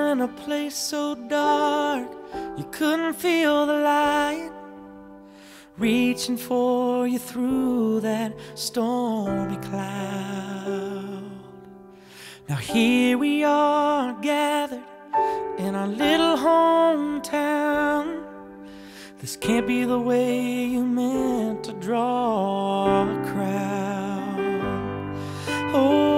in a place so dark you couldn't feel the light, reaching for you through that stormy cloud. Now here we are gathered in our little hometown. This can't be the way you meant to draw a crowd. Oh,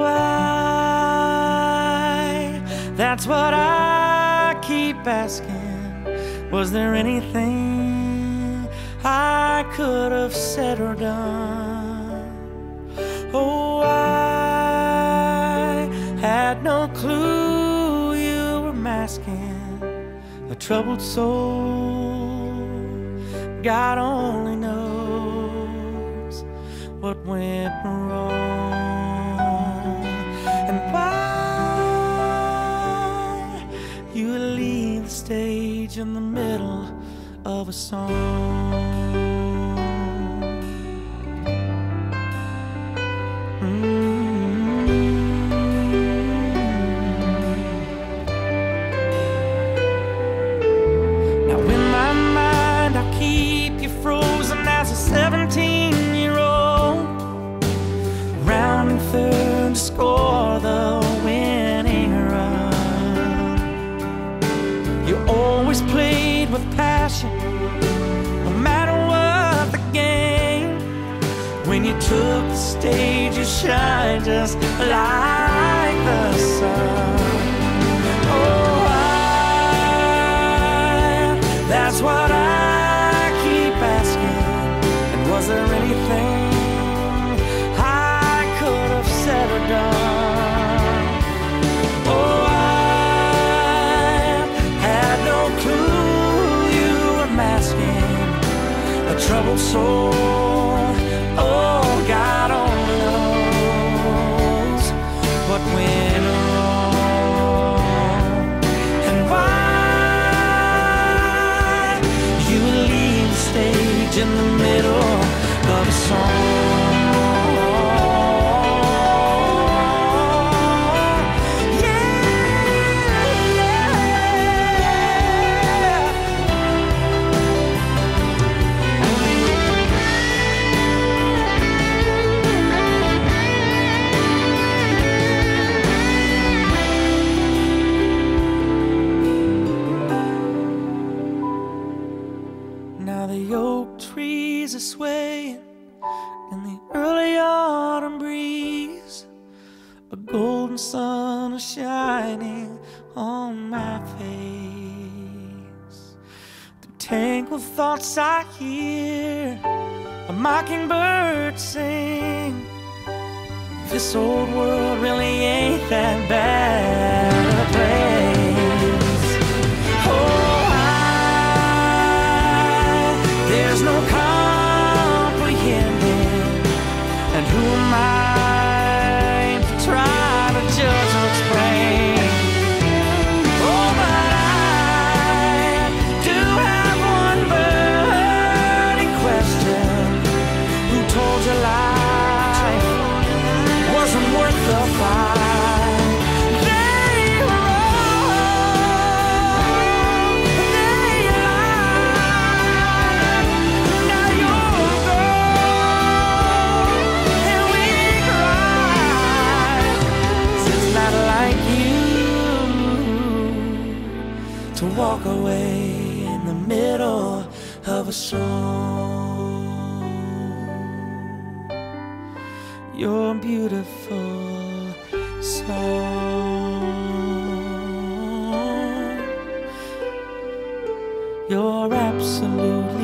that's what I keep asking. Was there anything I could have said or done? Oh, I had no clue you were masking a troubled soul. God only knows what went wrong and why you leave the stage in the middle of a song. Now in my mind I'll keep you frozen as a 17-year-old, rounding third to score the winning run. You always played with passion, no matter what the game. When you took the stage, you shine just like the sun. Oh, that's what I keep asking. And was there anything I could have said or done? Oh, I had no clue you were masking a troubled soul. Oh, God only knows what went wrong and why you leave the stage in the middle of a song. Now the oak trees are swaying in the early autumn breeze. A golden sun is shining on my face. Through tangled thoughts I hear a mockingbird sing. This old world really ain't that bad a place. Oh, there's no comprehending, and who am I to try to judge or explain? Oh, but I do have one burning question. Who told you life wasn't worth the fight? To walk away in the middle of a song. You're a beautiful song. You're absolutely